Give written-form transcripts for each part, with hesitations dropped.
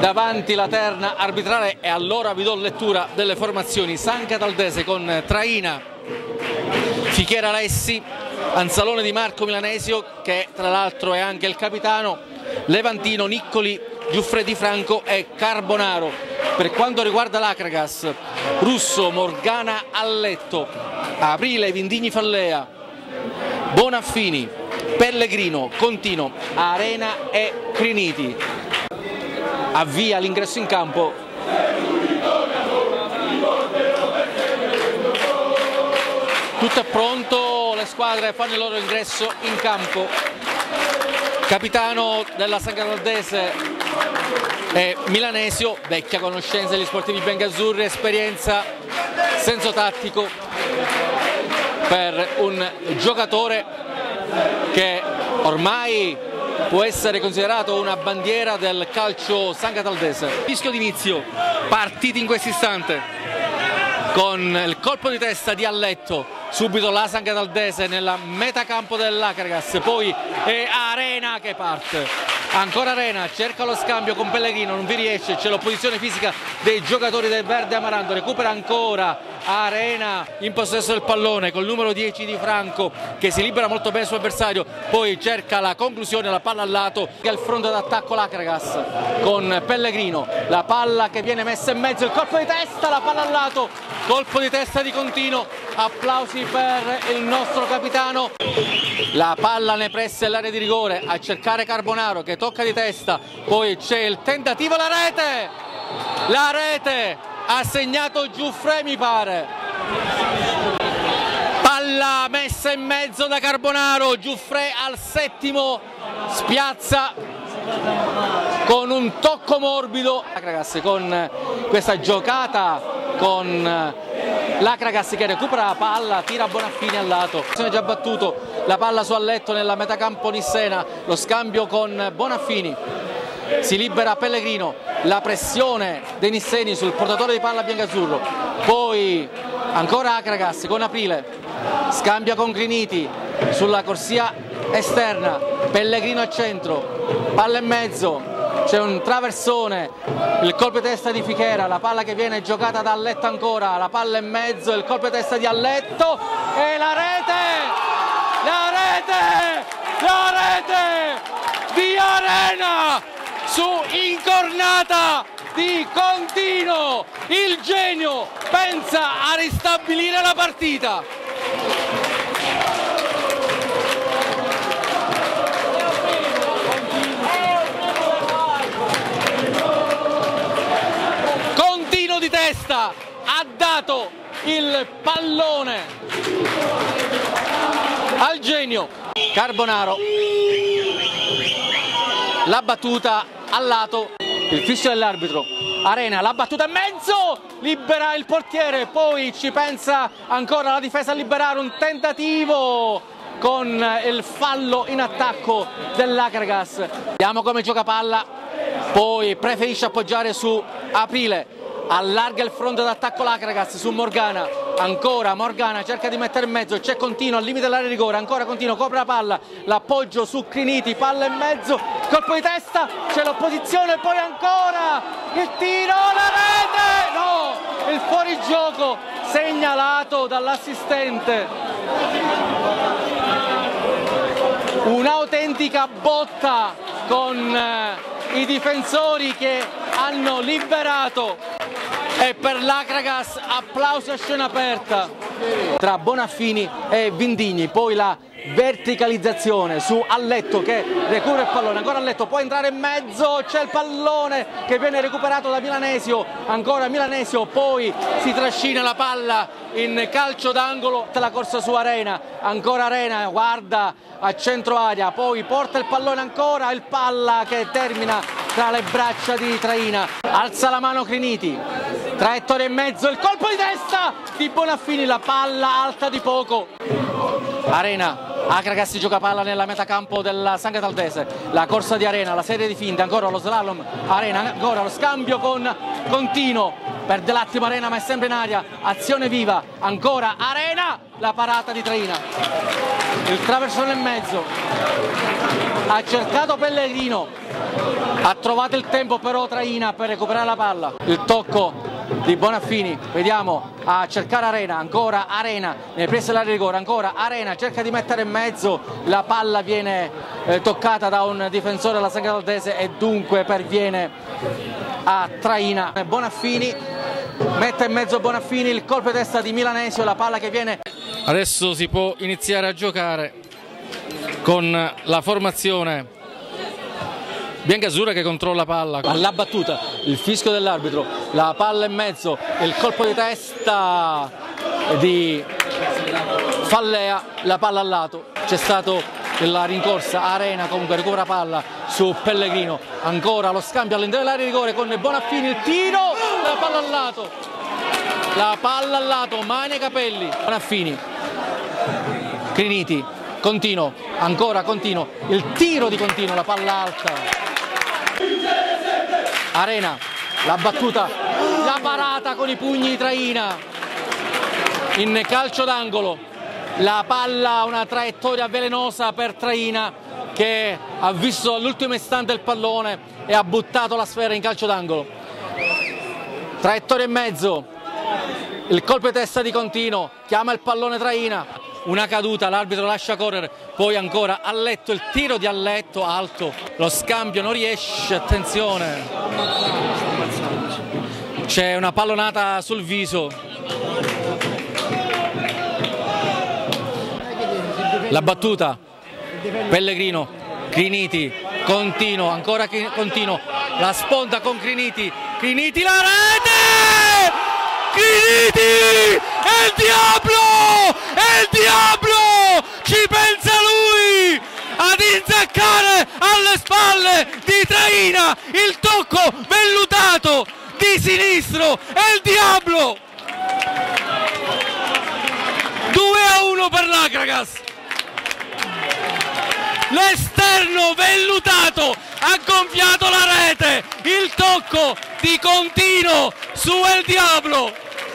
davanti la terna arbitrale e allora vi do lettura delle formazioni. San Cataldese con Traina, Fichiera Alessi, Anzalone Di Marco Milanesio, che tra l'altro è anche il capitano, Levantino, Niccoli, Giuffredi Franco e Carbonaro. Per quanto riguarda l'Acragas, Russo, Morgana, Alletto, Aprile, Vindigni, Fallea, Bonaffini, Pellegrino, Contino, Arena e Criniti. Avvia l'ingresso in campo tutto è pronto, le squadre fanno il loro ingresso in campo. Capitano della San Cataldese è Milanesio, vecchia conoscenza degli sportivi biancazzurri, esperienza, senso tattico per un giocatore che ormai può essere considerato una bandiera del calcio san cataldese. Fischio d'inizio, partiti in questo istante con il colpo di testa di Alletto, subito la San Cataldese nella metacampo dell'Acragas, poi è Arena che parte, ancora Arena, cerca lo scambio con Pellegrino, non vi riesce, c'è l'opposizione fisica dei giocatori del Verde Amaranto, recupera ancora Arena in possesso del pallone col numero 10 di Franco che si libera molto bene sull'avversario, poi cerca la conclusione, la palla al lato, che è il fronte d'attacco l'Acragas con Pellegrino, la palla che viene messa in mezzo, il colpo di testa, la palla al lato, colpo di testa di Contino, applausi per il nostro capitano, la palla nei pressi dell'area di rigore a cercare Carbonaro che tocca di testa, poi c'è il tentativo, la rete ha segnato Giuffre mi pare, palla messa in mezzo da Carbonaro, Giuffre al settimo spiazza con un tocco morbido, l'Acragas con questa giocata con l'Acragas che recupera la palla, tira Bonaffini al lato, si è già battuto la palla su Alletto nella metacampo nissena, lo scambio con Bonaffini, si libera Pellegrino, la pressione dei nisseni sul portatore di palla biancazzurro, poi ancora Acragas con Aprile, scambia con Criniti sulla corsia esterna, Pellegrino al centro, palla in mezzo, c'è un traversone, il colpo di testa di Fichera, la palla che viene giocata da Alletto ancora, la palla in mezzo, il colpo di testa di Alletto e la rete di Arena su incornata di Contino, il genio pensa a ristabilire la partita. Contino di testa ha dato il pallone al genio Carbonaro, la battuta al lato, il fischio dell'arbitro, Arena, la battuta in mezzo, libera il portiere, poi ci pensa ancora la difesa a liberare, un tentativo con il fallo in attacco dell'Acragas. Vediamo come gioca palla, poi preferisce appoggiare su Aprile, allarga il fronte d'attacco l'Acragas su Morgana, ancora Morgana cerca di mettere in mezzo, c'è Contino al limite dell'area di rigore, ancora Contino, copre la palla, l'appoggio su Criniti, palla in mezzo, colpo di testa, c'è l'opposizione, poi ancora il tiro, la rete, no, il fuorigioco segnalato dall'assistente, un'autentica botta con i difensori che hanno liberato. E per l'Acragas applausi a scena aperta tra Bonaffini e Vindigni, poi la verticalizzazione su Alletto che recupera il pallone, ancora Alletto, può entrare in mezzo, c'è il pallone che viene recuperato da Milanesio, ancora Milanesio, poi si trascina la palla in calcio d'angolo, la corsa su Arena, ancora Arena, guarda a centro area, poi porta il pallone ancora, il palla che termina tra le braccia di Traina, alza la mano Criniti, traiettoria in mezzo, il colpo di testa di Bonaffini, la palla alta di poco, Arena, Acragas gioca palla nella metacampo della San Cataldese, la corsa di Arena, la serie di finte, ancora lo slalom, Arena, ancora lo scambio con Contino, perde l'attimo Arena ma è sempre in aria, azione viva, ancora Arena, la parata di Traina. il traversone in mezzo, ha cercato Pellegrino, ha trovato il tempo però Traina per recuperare la palla, il tocco di Bonaffini, vediamo, a cercare Arena, ancora Arena nel presso dell'area di rigore, ancora Arena cerca di mettere in mezzo, la palla viene toccata da un difensore della San Galdese e dunque perviene a Traina. Bonaffini mette in mezzo Bonaffini, il colpo di testa di Milanesio, la palla che viene. Adesso si può iniziare a giocare con la formazione biancazzurra che controlla palla. Alla battuta, il fischio dell'arbitro, la palla in mezzo, il colpo di testa di Fallea, la palla al lato, c'è stato la rincorsa, Arena comunque recupera palla su Pellegrino, ancora lo scambio all'interno dell'area di rigore con Bonaffini, il tiro, la palla al lato, la palla al lato, mani ai capelli, Bonaffini, Criniti, Contino, ancora Contino, il tiro di Contino, la palla alta. Arena, la battuta, la parata con i pugni di Traina in calcio d'angolo, la palla, una traiettoria velenosa per Traina che ha visto all'ultimo istante il pallone e ha buttato la sfera in calcio d'angolo. Traiettoria in mezzo, il colpo di testa di Contino, chiama il pallone Traina. Una caduta, l'arbitro lascia correre, poi ancora Alletto, il tiro di Alletto alto, lo scambio non riesce, attenzione, c'è una pallonata sul viso, la battuta, Pellegrino, Criniti, Contino, ancora Contino, la sponda con Criniti, Criniti, la rete! Criniti! È il diavolo! È il diavolo! Ci pensa lui! Ad inzaccare alle spalle di Traina! Il tocco vellutato di sinistro! È il diavolo! 2-1 per l'Akragas! L'esterno vellutato ha gonfiato la rete, il tocco di Contino su El Diablo,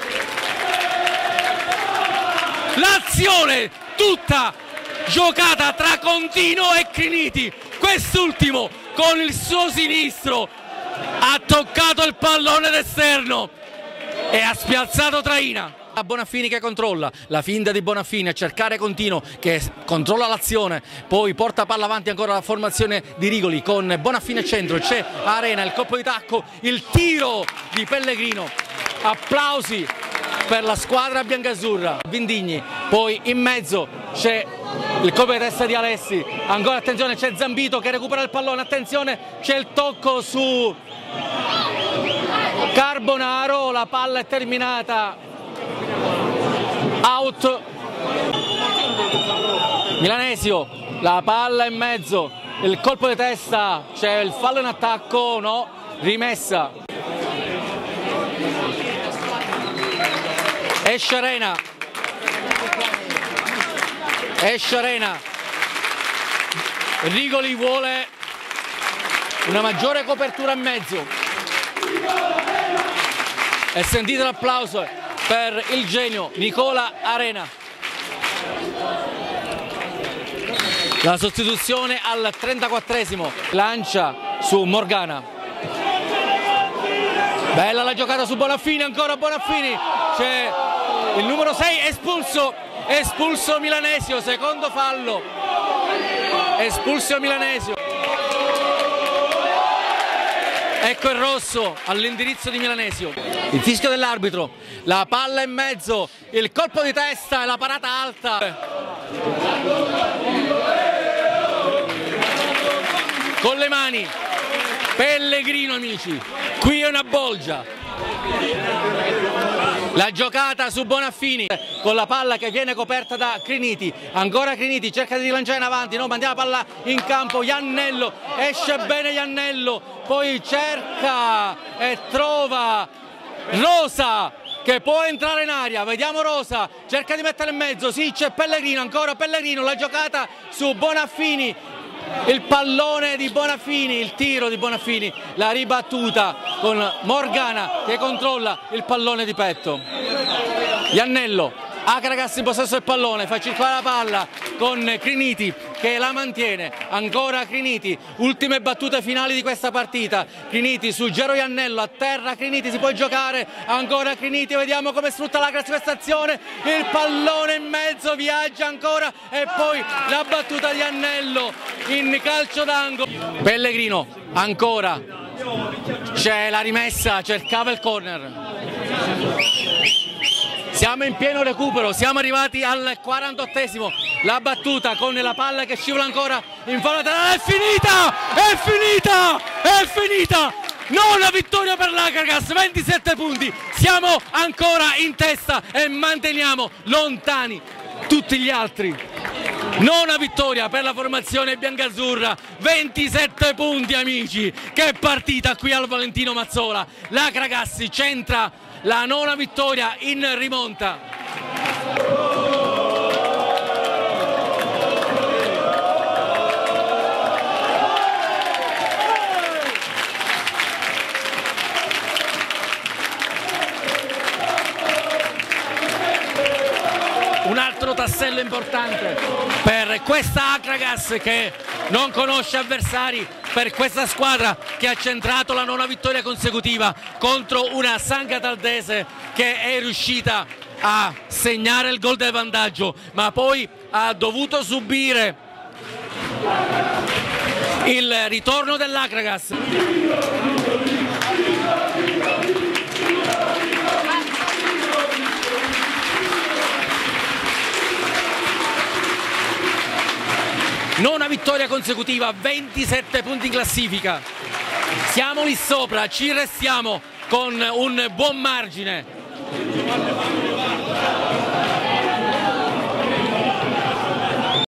l'azione tutta giocata tra Contino e Criniti, quest'ultimo con il suo sinistro ha toccato il pallone d'esterno e ha spiazzato Traina. Bonaffini che controlla, la finta di Bonaffini a cercare Contino che controlla l'azione, poi porta palla avanti ancora la formazione di Rigoli con Bonaffini al centro, c'è Arena, il colpo di tacco, il tiro di Pellegrino, applausi per la squadra biancazzurra, Vindigni, poi in mezzo c'è il colpo di testa di Alessi, ancora attenzione c'è Zambito che recupera il pallone, attenzione c'è il tocco su Carbonaro, la palla è terminata. Out. Milanesio, la palla in mezzo, il colpo di testa, c'è il fallo in attacco, no, rimessa. Esce Arena. Esce Arena. Rigoli vuole una maggiore copertura in mezzo. E sentite l'applauso per il genio Nicola Arena. La sostituzione al 34esimo, lancia su Morgana. Bella la giocata su Bonaffini, ancora Bonaffini, c'è il numero 6 espulso Milanesio, secondo fallo, espulso Milanesio. Ecco il rosso all'indirizzo di Milanesio. Il fischio dell'arbitro, la palla in mezzo, il colpo di testa e la parata alta. Con le mani, Pellegrino amici, qui è una bolgia. La giocata su Bonaffini con la palla che viene coperta da Criniti, ancora Criniti cerca di lanciare in avanti, no, mandiamo la palla in campo, Iannello, esce bene Iannello, poi cerca e trova Rosa che può entrare in aria, vediamo Rosa, cerca di mettere in mezzo, sì c'è Pellegrino, ancora Pellegrino, la giocata su Bonaffini, il pallone di Bonaffini, il tiro di Bonaffini, la ribattuta con Morgana che controlla il pallone di petto. Iannello, Akragas in possesso del pallone, fa circolare la palla, con Criniti che la mantiene, ancora Criniti, ultime battute finali di questa partita, Criniti su Gero Iannello, a terra Criniti, si può giocare, ancora Criniti, vediamo come sfrutta l'Acras questa azione, il pallone in mezzo, viaggia ancora e poi la battuta di Iannello in calcio d'angolo. Pellegrino, ancora, c'è la rimessa, cercava il corner. Siamo in pieno recupero, siamo arrivati al 48esimo, la battuta con la palla che scivola ancora in fallo laterale, è finita! È finita! È finita! Nona vittoria per l'Acras, 27 punti, siamo ancora in testa e manteniamo lontani tutti gli altri. Nona vittoria per la formazione biancazzurra, 27 punti amici, che partita qui al Valentino Mazzola, l'Acras centra la nona vittoria in rimonta. Un altro tassello importante per questa Acras che non conosce avversari, per questa squadra che ha centrato la nona vittoria consecutiva contro una San Cataldese che è riuscita a segnare il gol del vantaggio, ma poi ha dovuto subire il ritorno dell'Acras. Nona vittoria consecutiva, 27 punti in classifica, siamo lì sopra, ci restiamo con un buon margine.